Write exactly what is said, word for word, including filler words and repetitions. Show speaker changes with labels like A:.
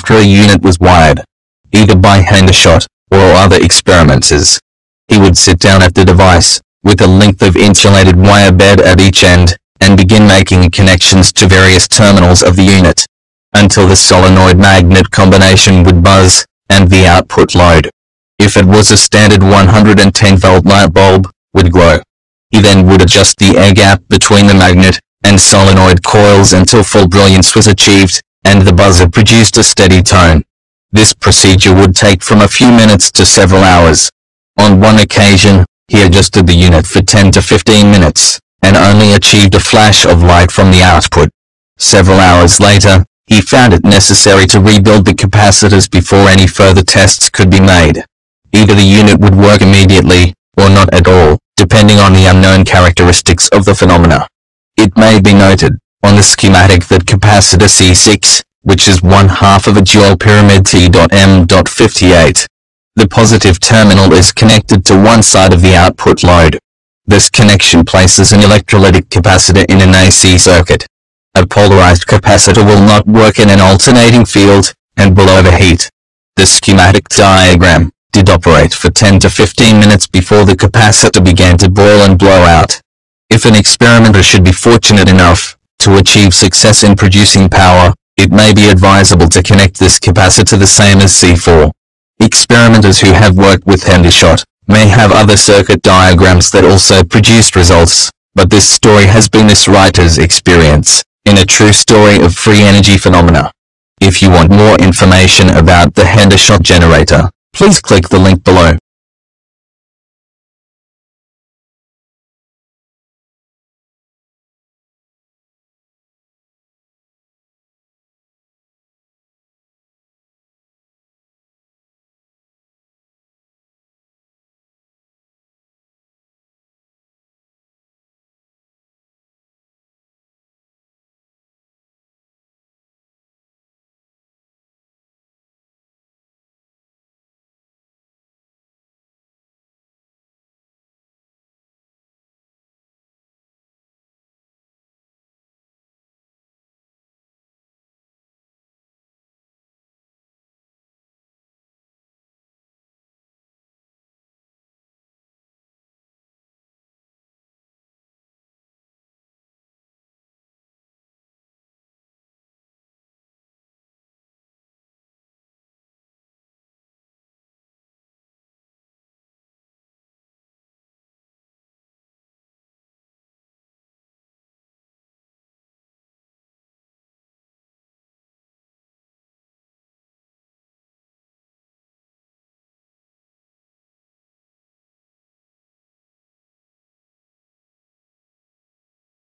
A: after a unit was wired, either by Hendershot or other experimenters. He would sit down at the device, with a length of insulated wire bed at each end, and begin making connections to various terminals of the unit, until the solenoid magnet combination would buzz, and the output load, if it was a standard one hundred ten volt light bulb, would glow. He then would adjust the air gap between the magnet and solenoid coils until full brilliance was achieved, and the buzzer produced a steady tone. This procedure would take from a few minutes to several hours. On one occasion, he adjusted the unit for ten to fifteen minutes, and only achieved a flash of light from the output. Several hours later, he found it necessary to rebuild the capacitors before any further tests could be made. Either the unit would work immediately, or not at all, depending on the unknown characteristics of the phenomena. It may be noted, on the schematic that capacitor C six, which is one half of a dual pyramid T M fifty-eight. The positive terminal is connected to one side of the output load. This connection places an electrolytic capacitor in an A C circuit. A polarized capacitor will not work in an alternating field, and will overheat. The schematic diagram did operate for ten to fifteen minutes before the capacitor began to boil and blow out. If an experimenter should be fortunate enough to achieve success in producing power, it may be advisable to connect this capacitor the same as C four. Experimenters who have worked with Hendershot may have other circuit diagrams that also produced results, but this story has been this writer's experience in a true story of free energy phenomena. If you want more information about the Hendershot generator, please click the link below.